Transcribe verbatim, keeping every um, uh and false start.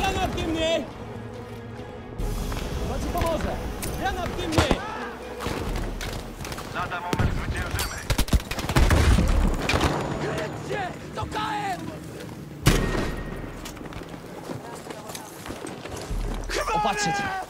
Granat dymny! To ci pomoże! Granat dymny! Lada moment zwyciężymy. Krycie! To K M! Opatrzeć!